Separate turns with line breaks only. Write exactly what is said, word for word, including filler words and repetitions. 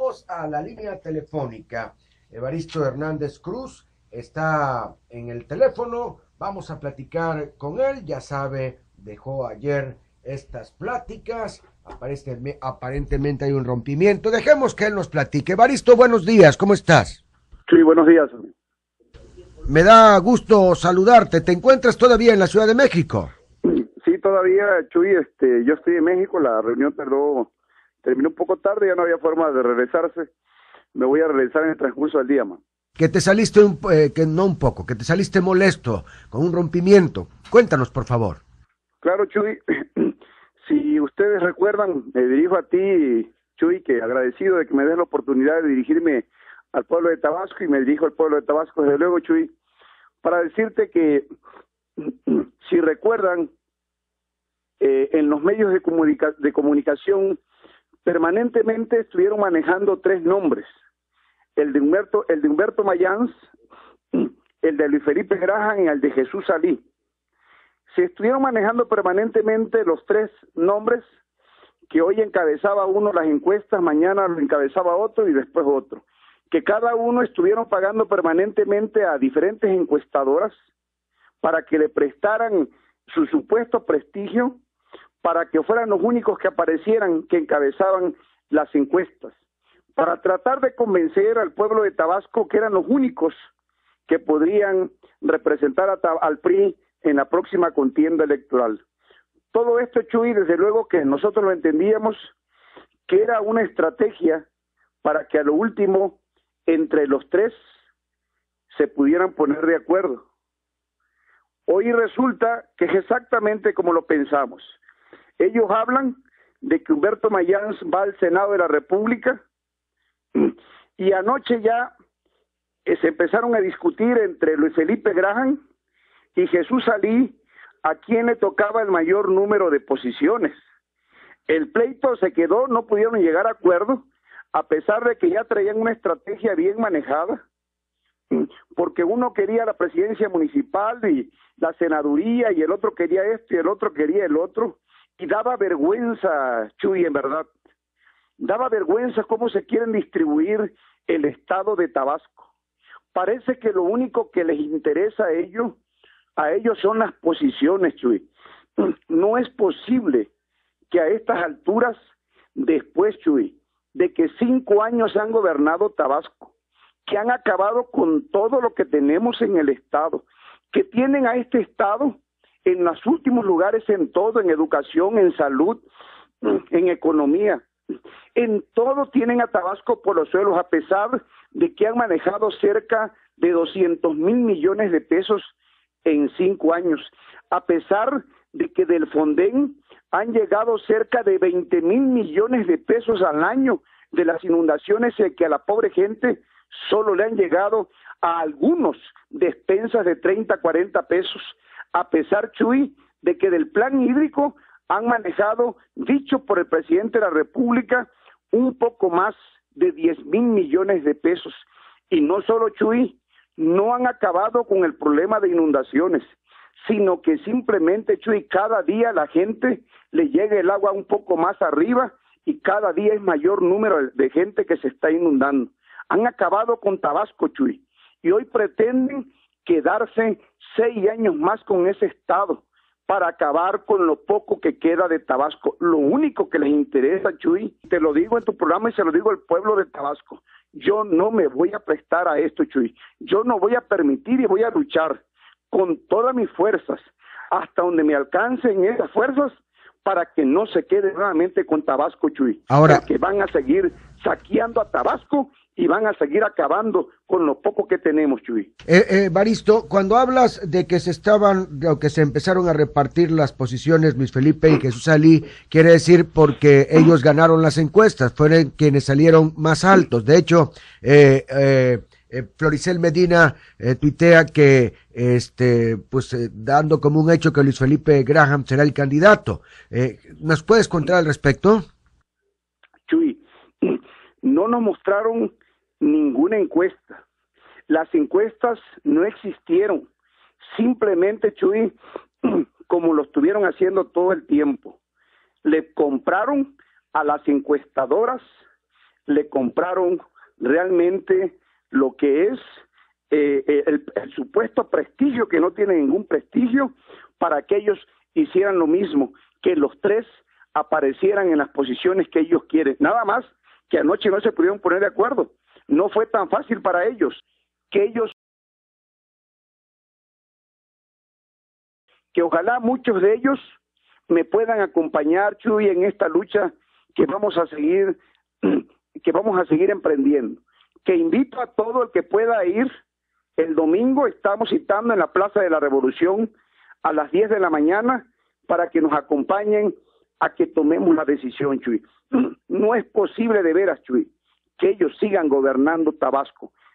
Vamos a la línea telefónica. Evaristo Hernández Cruz está en el teléfono. Vamos a platicar con él. Ya sabe, dejó ayer estas pláticas. Aparentemente, aparentemente hay un rompimiento. Dejemos que él nos platique. Evaristo, buenos días. ¿Cómo estás?
Sí, buenos días.
Me da gusto saludarte. ¿Te encuentras todavía en la Ciudad de México?
Sí, todavía, Chuy. Este, yo estoy en México. La reunión tardó, terminó un poco tarde. Ya no había forma de regresarse. Me voy a regresar en el transcurso del día, man.
Que te saliste, un, eh, que no un poco, que te saliste molesto, con un rompimiento. Cuéntanos, por favor.
Claro, Chuy. Si ustedes recuerdan, me dirijo a ti, Chuy, que agradecido de que me des la oportunidad de dirigirme al pueblo de Tabasco, y me dirijo al pueblo de Tabasco desde luego, Chuy, para decirte que, si recuerdan, eh, en los medios de, comunica de comunicación permanentemente estuvieron manejando tres nombres: el de Humberto, el de Humberto Mayans, el de Luis Felipe Graham y el de Jesús Salí. Se estuvieron manejando permanentemente los tres nombres, que hoy encabezaba uno las encuestas, mañana lo encabezaba otro y después otro, que cada uno estuvieron pagando permanentemente a diferentes encuestadoras para que le prestaran su supuesto prestigio, para que fueran los únicos que aparecieran, que encabezaban las encuestas, para tratar de convencer al pueblo de Tabasco que eran los únicos que podrían representar a, al P R I en la próxima contienda electoral. Todo esto, Chuy, desde luego que nosotros lo entendíamos que era una estrategia para que a lo último entre los tres se pudieran poner de acuerdo. Hoy resulta que es exactamente como lo pensamos. Ellos hablan de que Humberto Mayans va al Senado de la República, y anoche ya eh, se empezaron a discutir entre Luis Felipe Graham y Jesús Salí a quién le tocaba el mayor número de posiciones. El pleito se quedó, no pudieron llegar a acuerdo, a pesar de que ya traían una estrategia bien manejada, porque uno quería la presidencia municipal y la senaduría, y el otro quería esto y el otro quería el otro, y daba vergüenza, Chuy, en verdad, daba vergüenza cómo se quieren distribuir el estado de Tabasco. Parece que lo único que les interesa a ellos, a ellos son las posiciones, Chuy. No es posible que a estas alturas, después, Chuy, de que cinco años han gobernado Tabasco, que han acabado con todo lo que tenemos en el estado, que tienen a este estado en los últimos lugares en todo, en educación, en salud, en economía, en todo tienen a Tabasco por los suelos, a pesar de que han manejado cerca de doscientos mil millones de pesos en cinco años, a pesar de que del Fonden han llegado cerca de veinte mil millones de pesos al año de las inundaciones, que a la pobre gente solo le han llegado a algunos despensas de treinta, cuarenta pesos, a pesar, Chuy, de que del plan hídrico han manejado, dicho por el presidente de la República, un poco más de diez mil millones de pesos. Y no solo, Chuy, no han acabado con el problema de inundaciones, sino que simplemente, Chuy, cada día la gente le llega el agua un poco más arriba y cada día es mayor número de gente que se está inundando. Han acabado con Tabasco, Chuy, y hoy pretenden quedarse seis años más con ese estado para acabar con lo poco que queda de Tabasco. Lo único que les interesa, Chuy, te lo digo en tu programa y se lo digo al pueblo de Tabasco, yo no me voy a prestar a esto, Chuy. Yo no voy a permitir y voy a luchar con todas mis fuerzas, hasta donde me alcancen esas fuerzas, para que no se quede nuevamente con Tabasco, Chuy.
Ahora,
porque van a seguir saqueando a Tabasco y van a seguir acabando con lo poco que tenemos, Chuy.
Eh, eh, Baristo, cuando hablas de que se estaban, o que se empezaron a repartir las posiciones Luis Felipe y Jesús Salí, quiere decir porque ellos ganaron las encuestas, fueron quienes salieron más altos. De hecho, eh, eh, eh, Floricel Medina eh, tuitea que, este, pues, eh, dando como un hecho que Luis Felipe Graham será el candidato. Eh, ¿Nos puedes contar al respecto?
Chuy, no nos mostraron ninguna encuesta. Las encuestas no existieron. Simplemente, Chuy, como lo estuvieron haciendo todo el tiempo, le compraron a las encuestadoras le compraron realmente lo que es eh, el, el supuesto prestigio, que no tiene ningún prestigio, para que ellos hicieran lo mismo, que los tres aparecieran en las posiciones que ellos quieren. Nada más que anoche no se pudieron poner de acuerdo. No fue tan fácil para ellos, que ellos, que ojalá muchos de ellos me puedan acompañar, Chuy, en esta lucha que vamos a seguir, que vamos a seguir emprendiendo. Que invito a todo el que pueda ir. El domingo estamos citando en la Plaza de la Revolución a las diez de la mañana para que nos acompañen a que tomemos la decisión, Chuy. No es posible de veras, Chuy, que ellos sigan gobernando Tabasco.